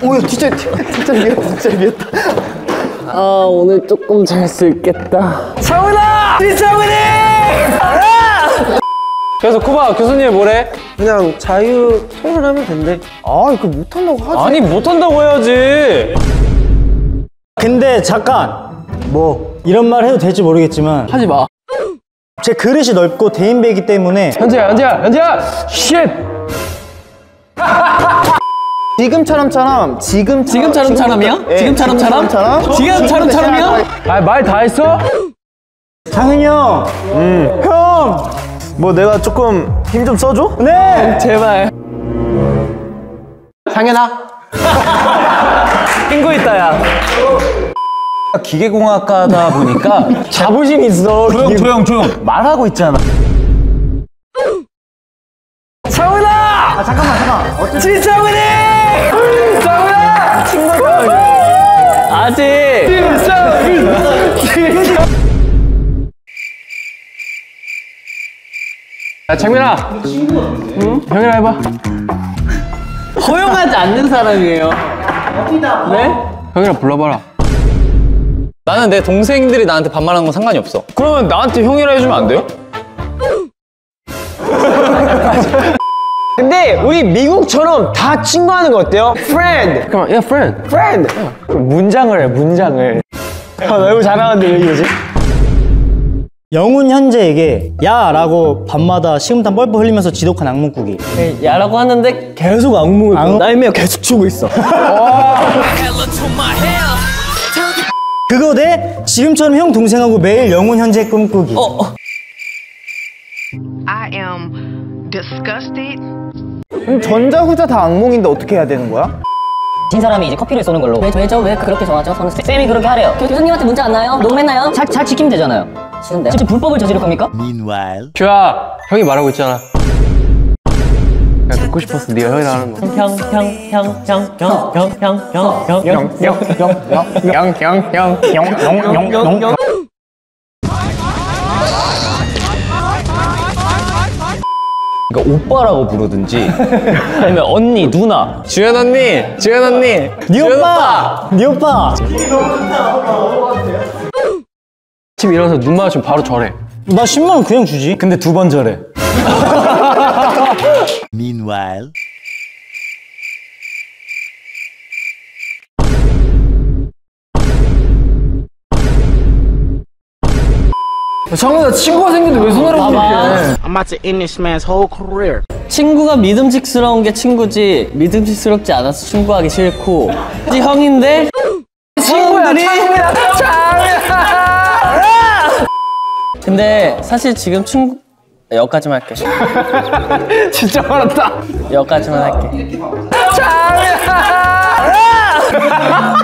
오야 진짜 미웠다 진짜 미웠다. 아 오늘 조금 잘 수 있겠다. 창훈아! 진창훈이! 그래서 코바 교수님이 뭐래? 그냥 자유 토론하면 된대. 아 이거 못한다고 하지. 아니 못한다고 해야지. 근데 잠깐 뭐 이런 말 해도 될지 모르겠지만 하지 마. 제 그릇이 넓고 대인배이기 때문에 현재야 쉣. 지금처럼이요? 지금처럼이요? 아 말 다 했어? 상은이 형! 형! 뭐 내가 조금 힘 좀 써줘? 네! 제발. 상현아? 친구 있다 야. 기계공학과다 보니까 자부심 있어. 조용. 말하고 있잖아. 창훈아! 잠깐만 진창훈이! 창훈아! 친구다. 아직. 야 장민아. 응? 형이랑 해봐. 허용하지 않는 사람이에요. 네? 형이랑 불러봐라. 나는 내 동생들이 나한테 반말하는 건 상관이 없어. 그러면 나한테 형이라 해주면 안 돼요? 근데 우리 미국처럼 다 친구하는 거 어때요? Friend! 잠깐만, 야, friend. Friend! 문장을 해, 문장을. 너무 잘하는데 왜 이러지? 영훈 현재에게 야! 라고 밤마다 식은땀 뻘뻘 흘리면서 지독한 악몽꾸기. 야라고 하는데 계속 악몽을 날며 계속 추고 있어. 그거 대 지금처럼 형 동생하고 매일 영훈 현재 꿈꾸기. I am disgusted. 그럼 전자후자 다 악몽인데 어떻게 해야 되는 거야? 진 사람이 이제 커피를 쏘는 걸로 왜죠? 왜 그렇게 정하죠? 저는 쌤이 그렇게 하래요. 교수님한테 문자 안 나요? 녹음했나요? 잘 지키면 되잖아요. 싫은데요? 실제 불법을 저지를 겁니까? 큐야, 형이 말하고 있잖아. 야, 듣고 싶었어. 네가 형이랑 하는 거. 그러니까 오빠라고 부르든지 아니면 언니, 누나. 주연 언니. 네 오빠! 네 오빠! 아침 일어나서 눈 마주치면 바로 절해. 나 10만 원 그냥 주지. 근데 2번 절해. Meanwhile. 장훈아, 친구가 생겼는데 왜 손으로 그렇게 해? I'm about to end this man's whole career. 친구가 믿음직스러운 게 친구지 믿음직스럽지 않아서 친구하기 싫고 형인데 친구야, 근데 사실 지금 친구 여기까지만 할게. 진짜 화났다. 여기까지만 할게.